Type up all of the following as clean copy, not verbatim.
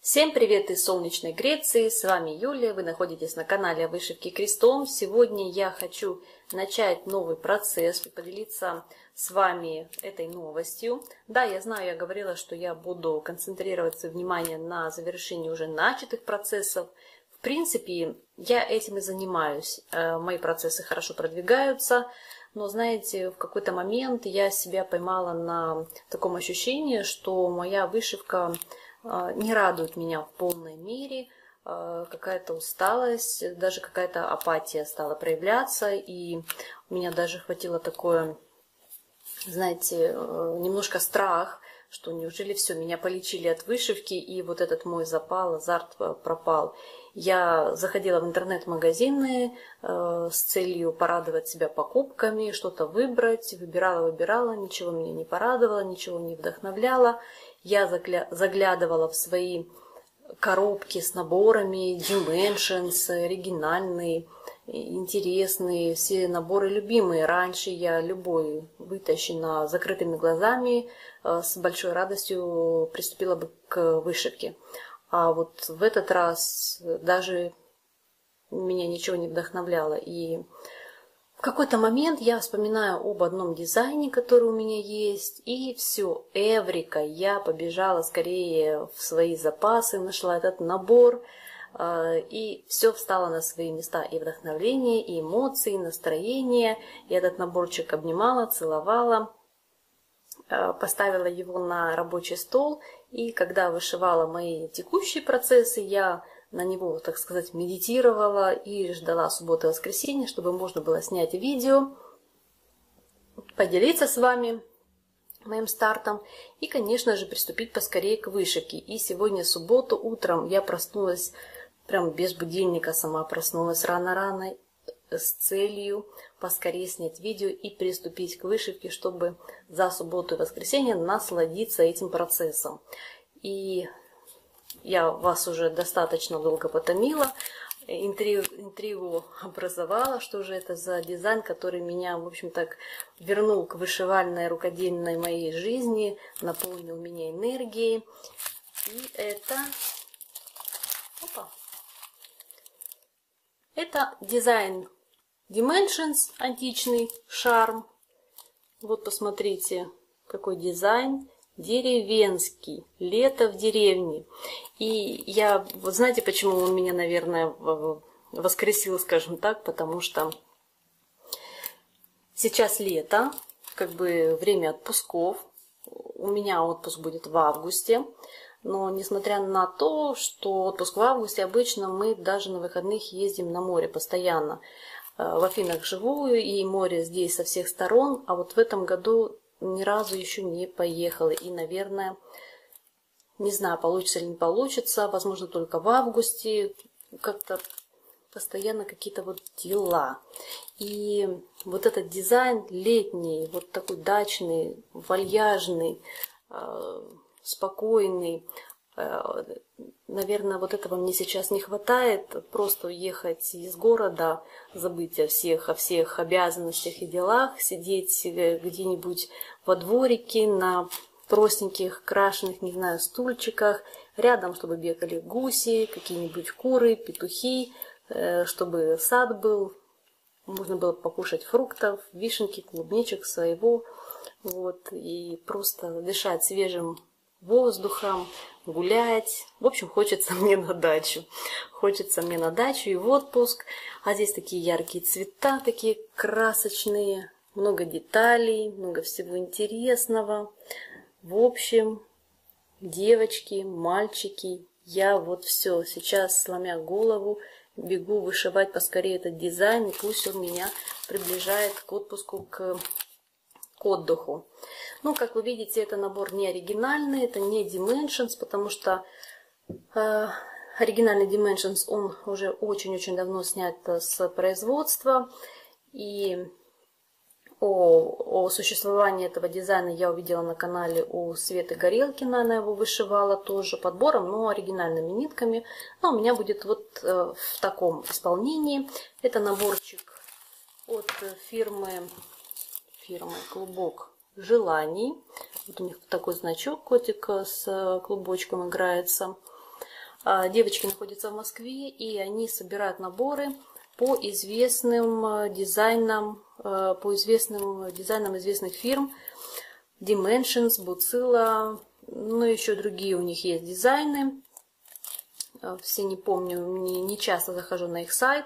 Всем привет из солнечной Греции, с вами Юлия, вы находитесь на канале о вышивке крестом. Сегодня я хочу начать новый процесс и поделиться с вами этой новостью. Да, я знаю, я говорила, что я буду концентрировать свое внимание на завершении уже начатых процессов. В принципе, я этим и занимаюсь, мои процессы хорошо продвигаются. Но, знаете, в какой-то момент я себя поймала на таком ощущении, что моя вышивка не радует меня в полной мере, какая-то усталость, даже какая-то апатия стала проявляться, и у меня даже хватило такое, знаете, немножко страх, что неужели все, меня полечили от вышивки, и вот этот мой запал, азарт пропал. Я заходила в интернет-магазины с целью порадовать себя покупками, что-то выбрать, выбирала, ничего меня не порадовало, ничего не вдохновляло. Я заглядывала в свои коробки с наборами, Dimensions, оригинальные, интересные, все наборы любимые. Раньше я любой вытащенный закрытыми глазами с большой радостью приступила бы к вышивке. А вот в этот раз даже меня ничего не вдохновляло. И в какой-то момент я вспоминаю об одном дизайне, который у меня есть, и все, эврика, я побежала скорее в свои запасы, нашла этот набор, и все встало на свои места, и вдохновление, и эмоции, и настроение. И этот наборчик обнимала, целовала, поставила его на рабочий стол, и когда вышивала мои текущие процессы, я на него, так сказать, медитировала и ждала субботы и воскресенья, чтобы можно было снять видео, поделиться с вами моим стартом и, конечно же, приступить поскорее к вышивке. И сегодня субботу утром я проснулась прям без будильника, сама проснулась рано-рано с целью поскорее снять видео и приступить к вышивке, чтобы за субботу и воскресенье насладиться этим процессом. И я вас уже достаточно долго потомила, интригу образовала, что же это за дизайн, который меня, в общем, так вернул к вышивальной, рукодельной моей жизни, наполнил меня энергией. И это дизайн Dimensions, античный шарм. Вот посмотрите, какой дизайн. Деревенский, лето в деревне. И я, вот знаете, почему он меня, наверное, воскресил, скажем так, потому что сейчас лето, как бы время отпусков. У меня отпуск будет в августе. Но несмотря на то, что отпуск в августе, обычно мы даже на выходных ездим на море постоянно. В Афинах живу, и море здесь со всех сторон, а вот в этом году ни разу еще не поехала. И, наверное, не знаю, получится или не получится. Возможно, только в августе. Как-то постоянно какие-то вот дела. И вот этот дизайн летний, вот такой дачный, вальяжный, спокойный. Наверное, вот этого мне сейчас не хватает. Просто уехать из города, забыть о всех обязанностях и делах, сидеть где-нибудь во дворике на простеньких, крашеных, не знаю, стульчиках, рядом, чтобы бегали гуси, какие-нибудь куры, петухи, чтобы сад был, можно было покушать фруктов, вишенки, клубничек своего, вот, и просто дышать свежим воздухом, гулять. В общем, хочется мне на дачу. Хочется мне на дачу и в отпуск. А здесь такие яркие цвета, такие красочные. Много деталей, много всего интересного. В общем, девочки, мальчики, я вот все сейчас, сломя голову, бегу вышивать поскорее этот дизайн. И пусть он меня приближает к отпуску, к отдыху. Ну, как вы видите, это набор не оригинальный, это не Dimensions, потому что оригинальный Dimensions, он уже очень-очень давно снят с производства. И о существовании этого дизайна я увидела на канале у Светы Горелкиной, она его вышивала тоже подбором, но оригинальными нитками. Но у меня будет вот в таком исполнении. Это наборчик от фирмы Клубок желаний. Вот у них такой значок, котик с клубочком играется. Девочки находятся в Москве, и они собирают наборы по известным дизайнам известных фирм. Dimensions, Bucilla, ну еще другие у них есть дизайны. Все не помню, не часто захожу на их сайт.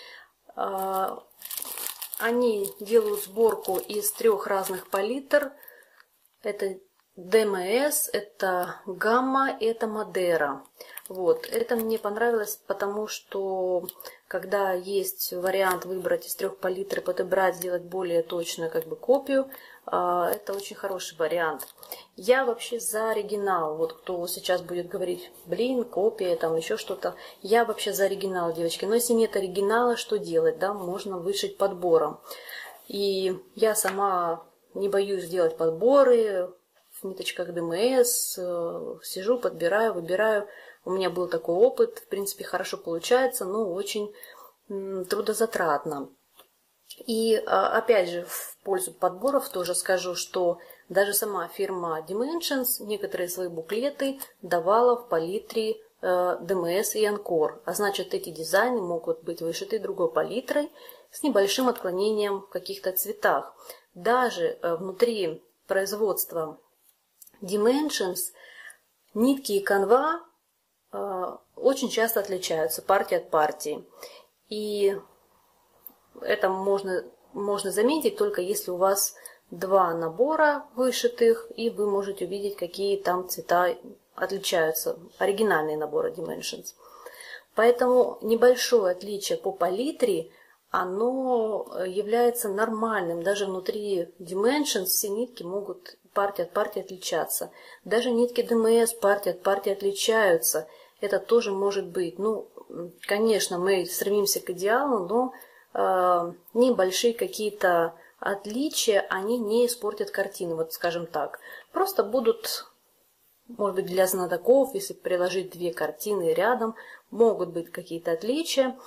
Они делают сборку из 3 разных палитр. Это DMS, это Gamma, это Madeira. Вот. Это мне понравилось, потому что когда есть вариант выбрать из 3 палитр, подобрать, сделать более точную копию, это очень хороший вариант. Я вообще за оригинал. Вот кто сейчас будет говорить, блин, копия, там еще что-то. Я вообще за оригинал, девочки. Но если нет оригинала, что делать? Да? Можно вышить подбором. И я сама не боюсь делать подборы в ниточках ДМС. Сижу, подбираю, выбираю. У меня был такой опыт. В принципе, хорошо получается, но очень трудозатратно. И опять же, в пользу подборов тоже скажу, что даже сама фирма Dimensions некоторые свои буклеты давала в палитре DMS и Encore. А значит, эти дизайны могут быть вышиты другой палитрой с небольшим отклонением в каких-то цветах. Даже внутри производства Dimensions нитки и канва очень часто отличаются партия от партии. И это можно заметить только если у вас 2 набора вышитых, и вы можете увидеть, какие там цвета отличаются. Оригинальные наборы Dimensions. Поэтому небольшое отличие по палитре, оно является нормальным. Даже внутри Dimensions все нитки могут партия от партии отличаться. Даже нитки DMS партия от партии отличаются. Это тоже может быть. Ну, конечно, мы стремимся к идеалу, но небольшие какие-то отличия, они не испортят картину, вот скажем так. Просто будут, может быть, для знатоков, если приложить 2 картины рядом, могут быть какие-то отличия.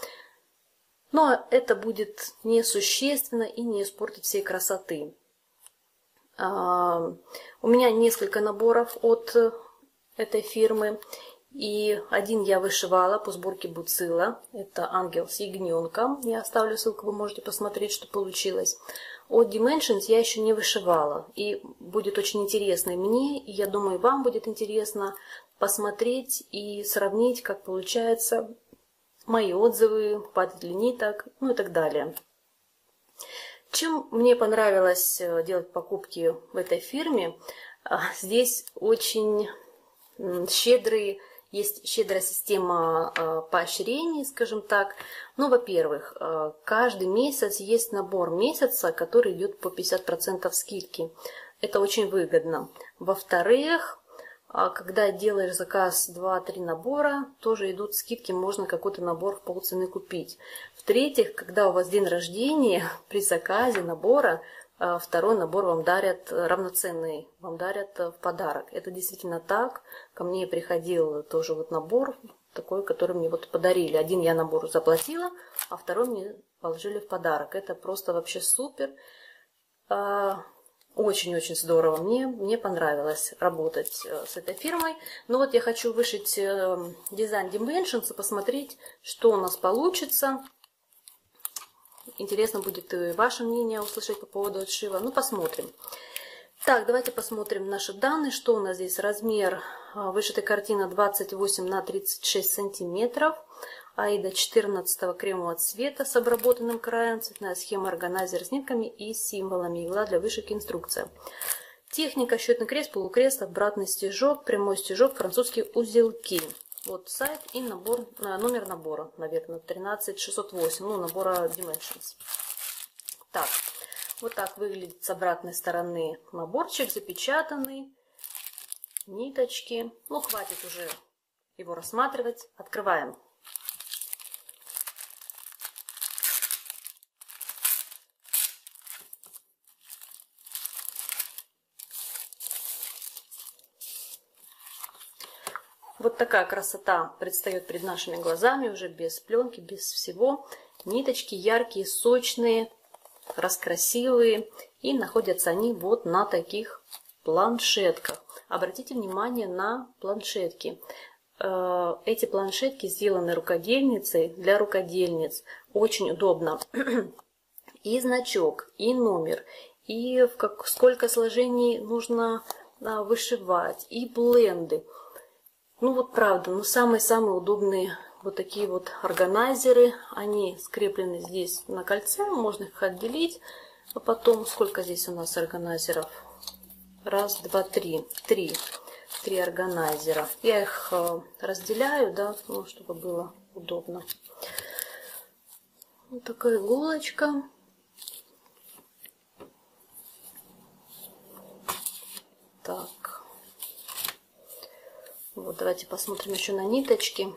Но это будет несущественно и не испортит всей красоты. У меня несколько наборов от этой фирмы. И один я вышивала по сборке Bucilla. Это ангел с ягненком. Я оставлю ссылку, вы можете посмотреть, что получилось. От Dimensions я еще не вышивала. И будет очень интересно и мне, и я думаю, вам будет интересно посмотреть и сравнить, как получается мои отзывы, падает ли ниток, ну и так далее. Чем мне понравилось делать покупки в этой фирме, здесь очень есть щедрая система поощрений, скажем так. Ну, во-первых, каждый месяц есть набор месяца, который идет по 50% скидки. Это очень выгодно. Во-вторых, когда делаешь заказ 2-3 набора, тоже идут скидки, можно какой-то набор в полцены купить. В-третьих, когда у вас день рождения, при заказе набора, 2-й набор вам дарят равноценный, вам дарят в подарок. Это действительно так. Ко мне приходил тоже вот набор такой, который мне вот подарили. Один я набор заплатила, а 2-й мне положили в подарок. Это просто вообще супер. Очень-очень здорово. Мне понравилось работать с этой фирмой. Но вот я хочу вышить дизайн Dimensions и посмотреть, что у нас получится. Интересно будет и ваше мнение услышать по поводу отшива. Ну, посмотрим. Так, давайте посмотрим наши данные. Что у нас здесь? Размер вышитой картины 28 на 36 сантиметров. Аида 14 кремового цвета с обработанным краем. Цветная схема органайзер с нитками и символами. Игла для вышивки, инструкция. Техника: счетный крест, полукрест, обратный стежок, прямой стежок, французские узелки. Вот сайт и номер набора, наверное, 13608, ну, набора Dimensions. Так, вот так выглядит с обратной стороны наборчик, запечатанный, ниточки. Ну, хватит уже его рассматривать. Открываем. Вот такая красота предстает перед нашими глазами, уже без пленки, без всего. Ниточки яркие, сочные, раскрасивые. И находятся они вот на таких планшетках. Обратите внимание на планшетки. эти планшетки сделаны рукодельницей для рукодельниц. Очень удобно. И значок, и номер, и сколько сложений нужно вышивать, и бленды. Ну вот правда, ну самые-самые удобные вот такие вот органайзеры. Они скреплены здесь на кольце, можно их отделить. А потом, сколько здесь у нас органайзеров? Раз, два, три. Три органайзера. Я их разделяю, да, ну, чтобы было удобно. Вот такая иголочка. Так. Вот, давайте посмотрим еще на ниточки.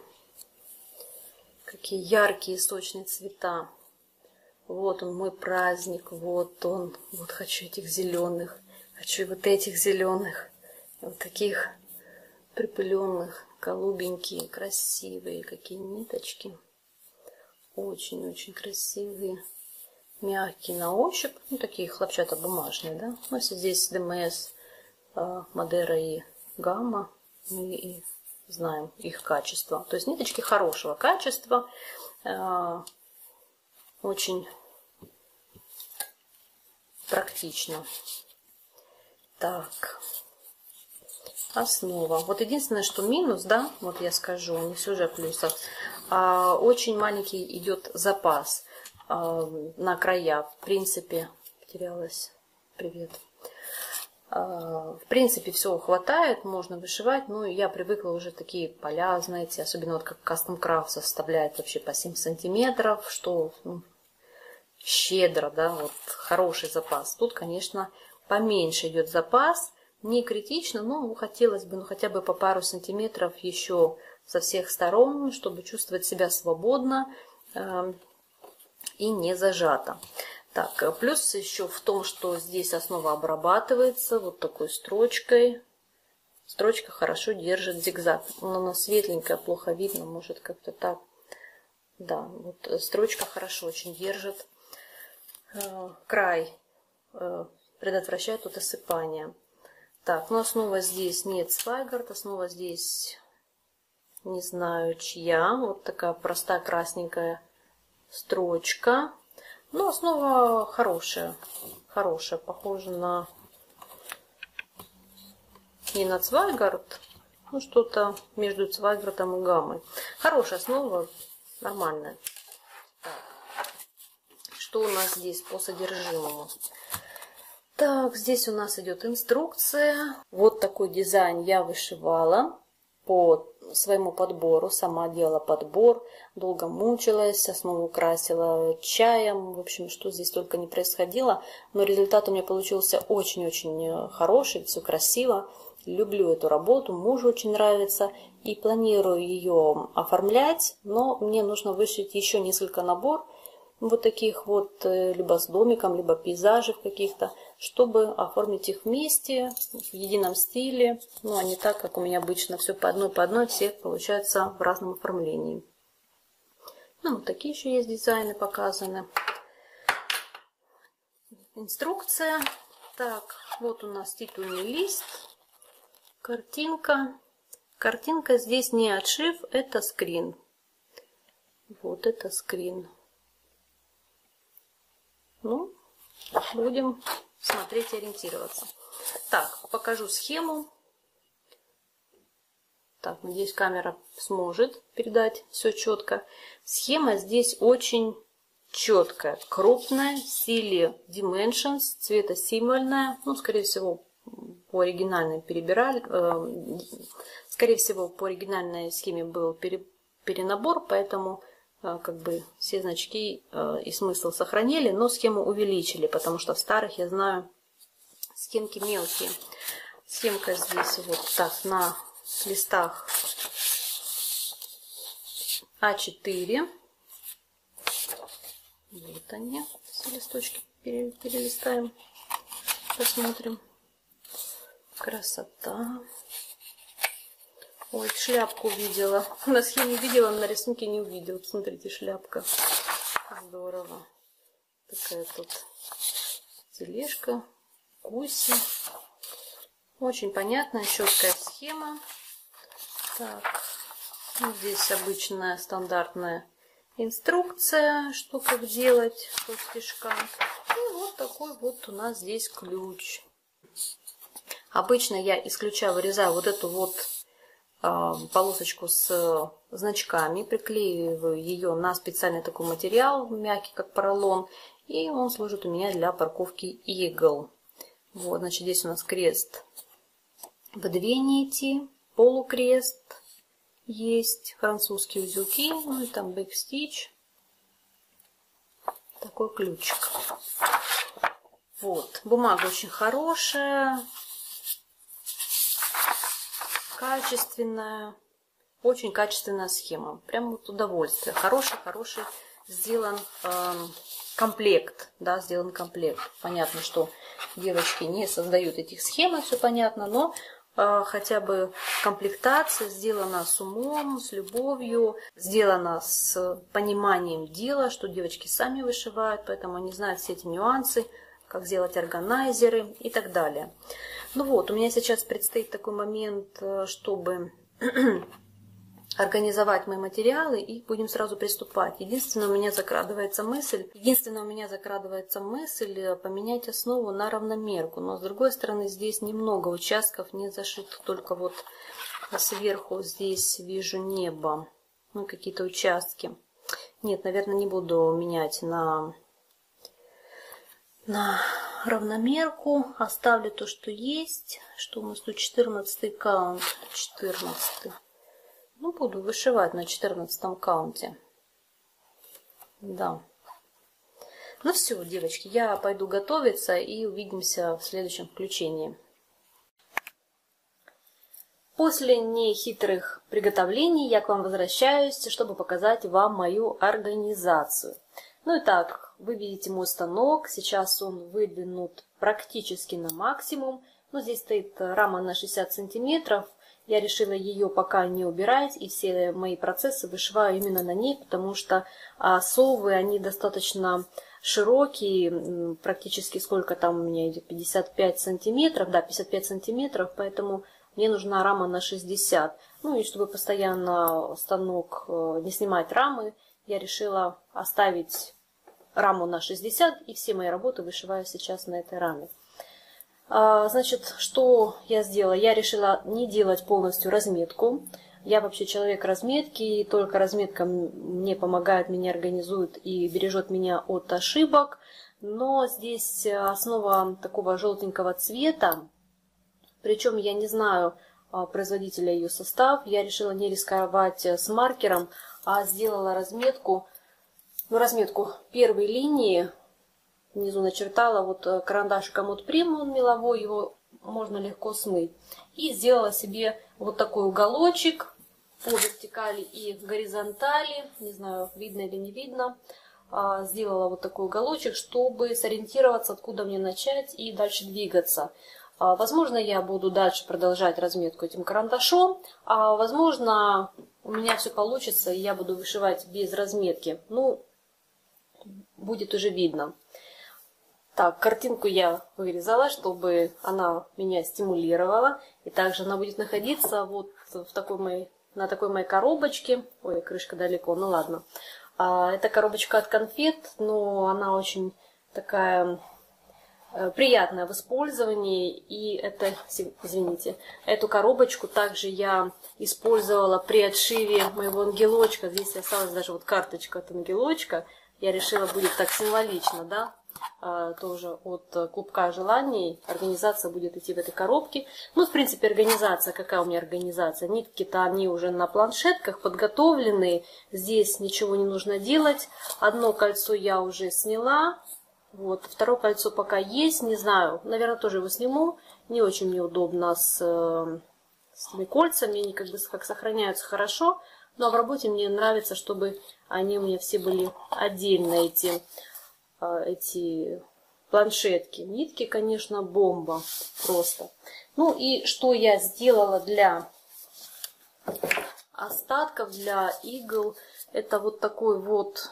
Какие яркие, сочные цвета. Вот он, мой праздник. Вот он. Вот хочу этих зеленых. Хочу вот этих зеленых. Вот таких припыленных, голубенькие, красивые. Какие ниточки. Очень-очень красивые. Мягкие на ощупь. Ну, такие хлопчатобумажные, да. Ну, если здесь ДМС, Мадера и Гамма. Мы и знаем их качество. То есть ниточки хорошего качества. Очень практично. Так. Основа. Вот единственное, что минус, да, вот я скажу, не все же о плюсах. Очень маленький идет запас на края. В принципе, потерялась. Привет. В принципе, все хватает, можно вышивать. Ну, я привыкла уже такие поля, знаете, особенно вот как Custom Craft составляет вообще по 7 сантиметров, что щедро, да, вот хороший запас. Тут, конечно, поменьше идет запас, не критично, но хотелось бы, ну, хотя бы по пару сантиметров еще со всех сторон, чтобы чувствовать себя свободно и не зажато. Так, плюс еще в том, что здесь основа обрабатывается вот такой строчкой. Строчка хорошо держит зигзаг. Она светленькая, плохо видно, может как-то так. Да, вот строчка хорошо очень держит. Край предотвращает от осыпания. Так, ну основа здесь нет Свайгард, основа здесь не знаю чья. Вот такая простая красненькая строчка. Ну, основа хорошая, похожа на не на Цвайгард, ну что-то между Цвайгардом и Гаммой. Хорошая основа, нормальная. Так. Что у нас здесь по содержимому? Так, здесь у нас идет инструкция. Вот такой дизайн я вышивала по своему подбору, сама делала подбор, долго мучилась, основу красила чаем, в общем, что здесь только не происходило, но результат у меня получился очень-очень хороший, все красиво, люблю эту работу, мужу очень нравится и планирую ее оформлять, но мне нужно вышить еще несколько набор вот таких вот, либо с домиком, либо пейзажей каких-то, чтобы оформить их вместе, в едином стиле, ну, а не так, как у меня обычно все по одной, все получается в разном оформлении. Ну, вот такие еще есть дизайны показаны. Инструкция. Так, вот у нас титульный лист, картинка. Картинка здесь не отшив, это скрин. Вот это скрин. Ну, будем смотреть и ориентироваться. Так, покажу схему. Так, надеюсь, камера сможет передать все четко. Схема здесь очень четкая, крупная, в стиле Dimensions, цветосимвольная. Ну, скорее всего, по оригинальной перебирали. Скорее всего, по оригинальной схеме был перенабор, поэтому как бы все значки и смысл сохранили, но схему увеличили, потому что в старых, я знаю, схемки мелкие. Схемка здесь вот так на листах А4. Вот они, все листочки перелистаем, посмотрим. Красота. Ой, шляпку увидела. На схеме видела, на рисунке не увидела. Смотрите, шляпка. Здорово. Такая тут тележка, гуси. Очень понятная, четкая схема. Так, Здесь обычная стандартная инструкция, что как делать по стежкам. И вот такой вот у нас здесь ключ. Обычно я исключаю, вырезаю вот эту вот полосочку с значками, приклеиваю ее на специальный такой материал, мягкий, как поролон, и он служит у меня для парковки игл. Вот, значит, здесь у нас крест в 2 нити, полукрест, есть французские узелки, ну и там бэкстич, такой ключик. Вот, бумага очень хорошая, качественная, очень качественная схема, прям вот удовольствие. Хороший сделан комплект, да, сделан комплект. Понятно, что девочки не создают этих схем, все понятно, но хотя бы комплектация сделана с умом, с любовью, сделана с пониманием дела, что девочки сами вышивают, поэтому они знают все эти нюансы, как сделать органайзеры и так далее. Ну вот, у меня сейчас предстоит такой момент, чтобы организовать мои материалы, и будем сразу приступать. Единственное, у меня закрадывается мысль поменять основу на равномерку. Но с другой стороны, здесь немного участков не зашитых, только вот сверху здесь вижу небо, ну какие-то участки. Нет, наверное, не буду менять на равномерку, оставлю то, что есть. Что у нас тут 14 каунт, 14. Ну, буду вышивать на 14 каунте. Да. Ну все, девочки, я пойду готовиться и увидимся в следующем включении. После нехитрых приготовлений я к вам возвращаюсь, чтобы показать вам мою организацию. Ну и так, вы видите мой станок, сейчас он выдвинут практически на максимум. Но здесь стоит рама на 60 сантиметров. Я решила ее пока не убирать, и все мои процессы вышиваю именно на ней, потому что совы, они достаточно широкие, практически сколько там у меня идет, 55 сантиметров, да, 55 сантиметров, поэтому мне нужна рама на 60. Ну и чтобы постоянно станок не снимать рамы, я решила оставить раму на 60, и все мои работы вышиваю сейчас на этой раме. Значит, что я сделала? Я решила не делать полностью разметку. Я вообще человек разметки, и только разметка мне помогает, меня организует и бережет меня от ошибок. Но здесь основа такого желтенького цвета, причем я не знаю производителя ее состав. Я решила не рисковать с маркером, а сделала разметку, первой линии. Внизу начертала вот карандашиком от Прим, он меловой, его можно легко смыть. И сделала себе вот такой уголочек по вертикали и горизонтали. Не знаю, видно или не видно. Сделала вот такой уголочек, чтобы сориентироваться, откуда мне начать и дальше двигаться. Возможно, я буду дальше продолжать разметку этим карандашом, а возможно, у меня все получится, и я буду вышивать без разметки. Ну, будет уже видно. Так, картинку я вырезала, чтобы она меня стимулировала. И также она будет находиться вот на такой моей коробочке. Ой, крышка далеко, ну ладно. Это коробочка от конфет, но она очень такая приятная в использовании. И это, извините, эту коробочку также я использовала при отшиве моего ангелочка. Здесь осталась даже вот карточка от ангелочка. Я решила, будет так символично, да? Тоже от клубка желаний. Организация будет идти в этой коробке. Ну, в принципе, организация, какая у меня организация? Нитки-то они уже на планшетках подготовленные. Здесь ничего не нужно делать. Одно кольцо я уже сняла. Вот, второе кольцо пока есть, не знаю. Наверное, тоже его сниму. Не очень мне удобно с этими кольцами. Они как сохраняются хорошо. Но в работе мне нравится, чтобы они у меня все были отдельно, эти планшетки. Нитки, конечно, бомба просто. Ну и что я сделала для остатков, для игл. Это вот такой вот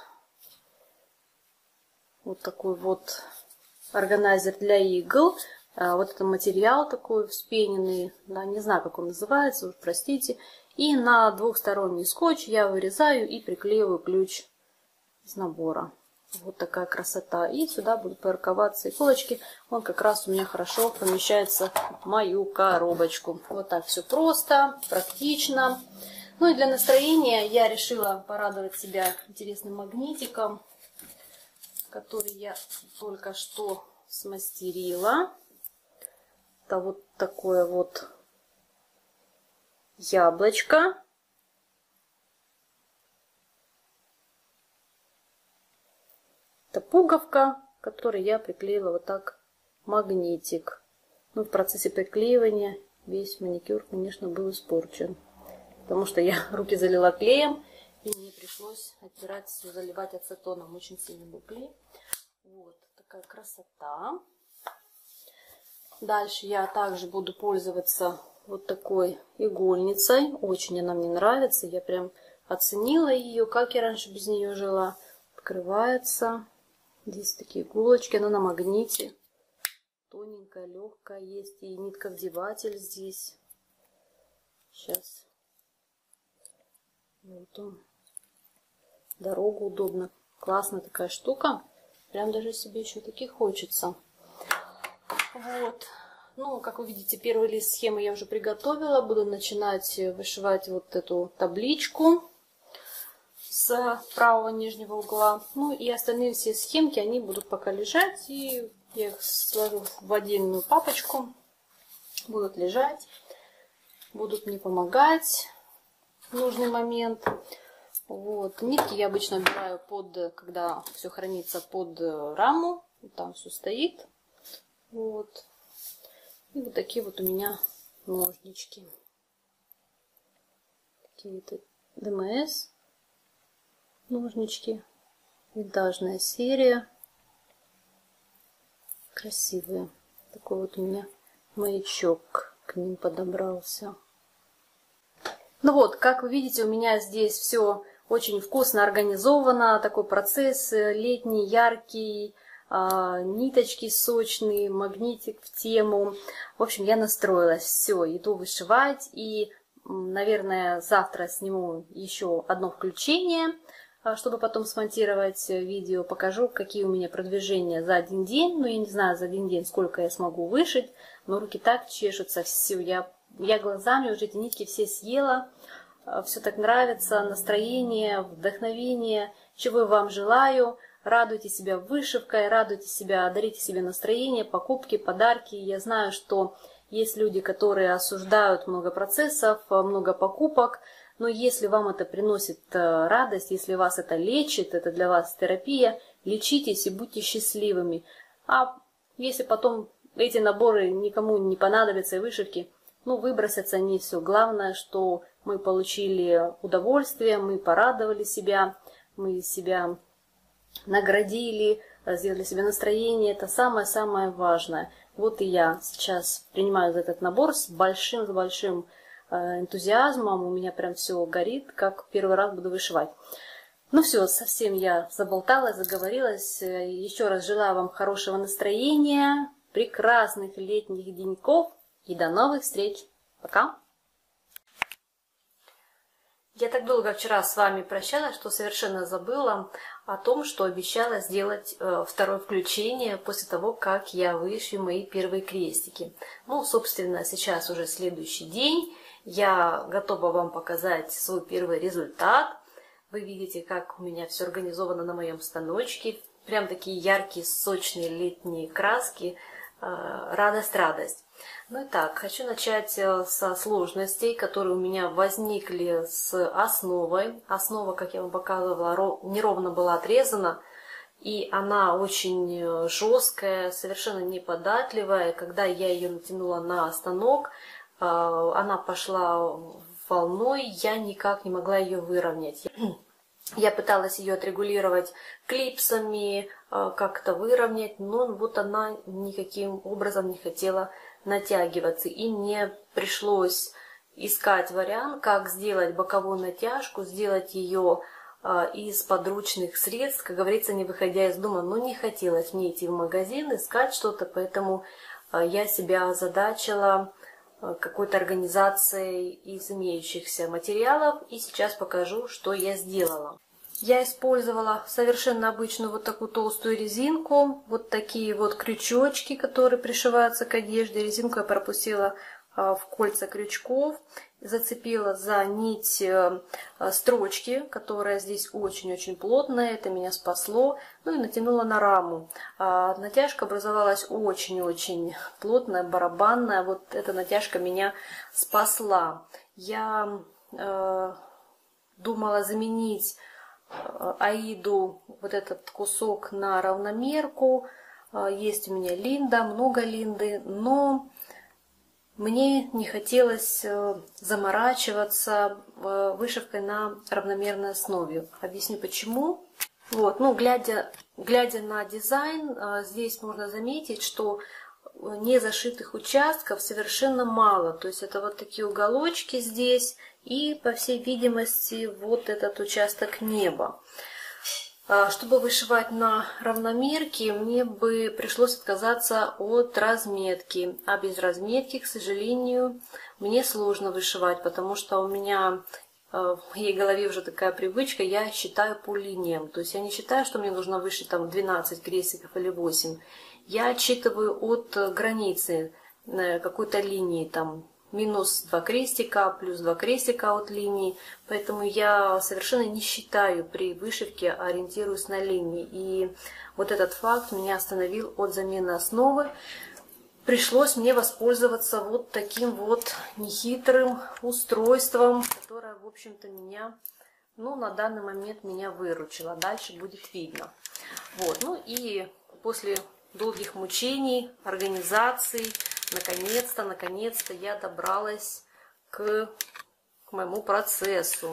органайзер для игл. Вот это материал такой вспененный, да, не знаю, как он называется, уж простите. И на двухсторонний скотч я вырезаю и приклеиваю ключ из набора. Вот такая красота. И сюда будут парковаться иголочки. Он как раз у меня хорошо помещается в мою коробочку. Вот так все просто, практично. Ну и для настроения я решила порадовать себя интересным магнитиком, который я только что смастерила. Это вот такое вот яблочко. Это пуговка, к которой я приклеила вот так магнитик. Ну, в процессе приклеивания весь маникюр, конечно, был испорчен. Потому что я руки залила клеем, и мне пришлось оттирать все, заливать ацетоном. Очень сильный был клей. Вот такая красота. Дальше я также буду пользоваться вот такой игольницей. Очень она мне нравится. Я прям оценила ее, как я раньше без нее жила. Открывается. Здесь такие иголочки, она на магните. Тоненькая, легкая есть. И нитковдеватель здесь. Сейчас. Вот он. Дорогу удобно. Классная такая штука. Прям даже себе еще таких хочется. Вот. Ну, как вы видите, первый лист схемы я уже приготовила. Буду начинать вышивать вот эту табличку с правого нижнего угла. Ну и остальные все схемки, они будут пока лежать. И я их сложу в отдельную папочку. Будут лежать. Будут мне помогать в нужный момент. Вот. Нитки я обычно убираю когда все хранится под раму. Там все стоит. Вот. И вот такие вот у меня ножнички. Такие-то ДМС ножнички. Винтажная серия. Красивые. Такой вот у меня маячок к ним подобрался. Ну вот, как вы видите, у меня здесь все очень вкусно организовано. Такой процесс летний, яркий. Ниточки сочные, магнитик в тему. В общем, я настроилась. Все, иду вышивать. И, наверное, завтра сниму еще одно включение, чтобы потом смонтировать видео. Покажу, какие у меня продвижения за один день. Ну, я не знаю, за один день сколько я смогу вышить. Но руки так чешутся. Все, я глазами уже эти нитки все съела. Все так нравится. Настроение, вдохновение. Чего я вам желаю. Радуйте себя вышивкой, радуйте себя, дарите себе настроение, покупки, подарки. Я знаю, что есть люди, которые осуждают много процессов, много покупок, но если вам это приносит радость, если вас это лечит, это для вас терапия, лечитесь и будьте счастливыми. А если потом эти наборы никому не понадобятся и вышивки, ну, выбросятся они, все. Главное, что мы получили удовольствие, мы порадовали себя, мы себя наградили, сделали себе настроение. Это самое-самое важное. Вот и я сейчас принимаю этот набор с большим энтузиазмом. У меня прям все горит, как первый раз буду вышивать. Ну все, совсем я заболталась, заговорилась. Еще раз желаю вам хорошего настроения, прекрасных летних деньков и до новых встреч. Пока! Я так долго вчера с вами прощалась, что совершенно забыла о том, что обещала сделать второе включение после того, как я вышью мои первые крестики. Ну, собственно, сейчас уже следующий день. Я готова вам показать свой первый результат. Вы видите, как у меня все организовано на моем станочке. Прям такие яркие, сочные летние краски. Радость. Ну и так, хочу начать со сложностей, которые у меня возникли с основой. Основа, как я вам показывала, неровно была отрезана, и она очень жесткая, совершенно неподатливая. Когда я ее натянула на станок, она пошла волной, я никак не могла ее выровнять. Я пыталась ее отрегулировать клипсами, как-то выровнять, но вот она никаким образом не хотела натягиваться. И мне пришлось искать вариант, как сделать боковую натяжку, сделать ее из подручных средств, как говорится, не выходя из дома. Но не хотелось мне идти в магазин, искать что-то, поэтому я себя озадачила какой-то организацией из имеющихся материалов. И сейчас покажу, что я сделала. Я использовала совершенно обычную вот такую толстую резинку, вот такие вот крючочки, которые пришиваются к одежде. Резинку я пропустила в кольца крючков, зацепила за нить строчки, которая здесь очень-очень плотная, это меня спасло, ну и натянула на раму. Натяжка образовалась очень-очень плотная, барабанная, вот эта натяжка меня спасла. Я думала заменить Аиду, вот этот кусок, на равномерку. Есть у меня линда, много линды, но мне не хотелось заморачиваться вышивкой на равномерной основе. Объясню почему. Вот, ну, глядя на дизайн, здесь можно заметить, что не зашитых участков совершенно мало. То есть это вот такие уголочки здесь и, по всей видимости, вот этот участок неба. Чтобы вышивать на равномерке, мне бы пришлось отказаться от разметки. А без разметки, к сожалению, мне сложно вышивать, потому что у меня в моей голове уже такая привычка, я считаю по линиям. То есть я не считаю, что мне нужно вышить там 12 крестиков или 8. Я отсчитываю от границы какой-то линии, там минус 2 крестика, плюс 2 крестика от линии. Поэтому я совершенно не считаю при вышивке, ориентируюсь на линии. И вот этот факт меня остановил от замены основы. Пришлось мне воспользоваться вот таким вот нехитрым устройством, которое, в общем-то, меня, ну, на данный момент меня выручило. Дальше будет видно. Вот, ну и после долгих мучений, организаций, наконец-то я добралась к моему процессу.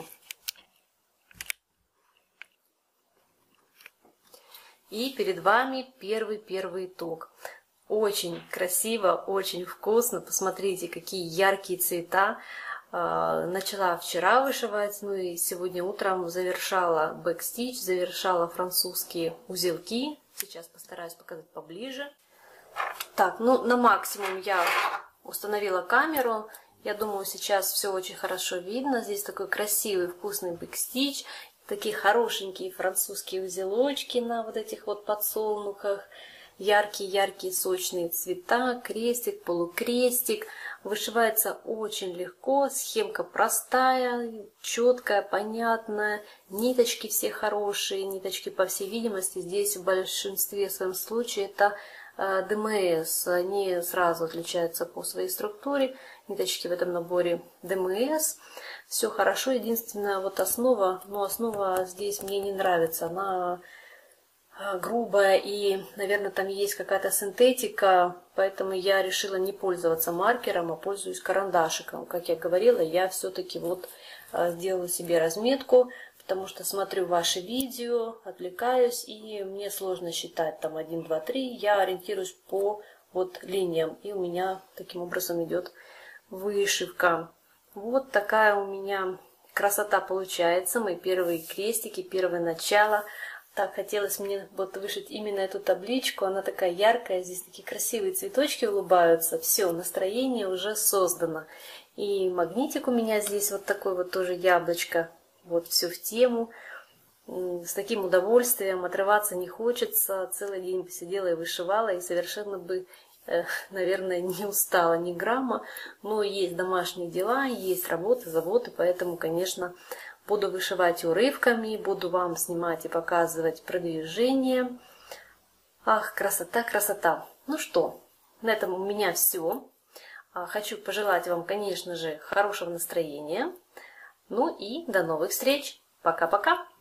И перед вами первый итог. Очень красиво, очень вкусно. Посмотрите, какие яркие цвета. Начала вчера вышивать, ну и сегодня утром завершала бэкстич, завершала французские узелки. Сейчас постараюсь показать поближе. Так, ну на максимум я установила камеру. Я думаю, сейчас все очень хорошо видно. Здесь такой красивый, вкусный бэкстич. Такие хорошенькие французские узелочки на вот этих вот подсолнухах. Яркие-яркие сочные цвета, крестик, полукрестик. Вышивается очень легко, схемка простая, четкая, понятная. Ниточки все хорошие, ниточки, по всей видимости, здесь в большинстве своем случаев это ДМС. Они сразу отличаются по своей структуре. Ниточки в этом наборе ДМС. Все хорошо, единственная вот основа, но основа здесь мне не нравится. Она грубая и, наверное, там есть какая-то синтетика, поэтому я решила не пользоваться маркером, а пользуюсь карандашиком. Как я говорила, я все-таки вот сделала себе разметку, потому что смотрю ваши видео, отвлекаюсь, и мне сложно считать там 1, 2, 3. Я ориентируюсь по вот линиям, и у меня таким образом идет вышивка. Вот такая у меня красота получается. Мои первые крестики, первое начало. Так, хотелось мне вот вышить именно эту табличку. Она такая яркая, здесь такие красивые цветочки улыбаются. Все, настроение уже создано. И магнитик у меня здесь вот такой вот тоже яблочко. Вот все в тему. С таким удовольствием, отрываться не хочется. Целый день посидела и вышивала, и совершенно бы, наверное, не устала ни грамма. Но есть домашние дела, есть работа, заботы, поэтому, конечно, буду вышивать урывками, буду вам снимать и показывать продвижение. Ах, красота, красота. Ну что, на этом у меня все. Хочу пожелать вам, конечно же, хорошего настроения. Ну и до новых встреч. Пока-пока.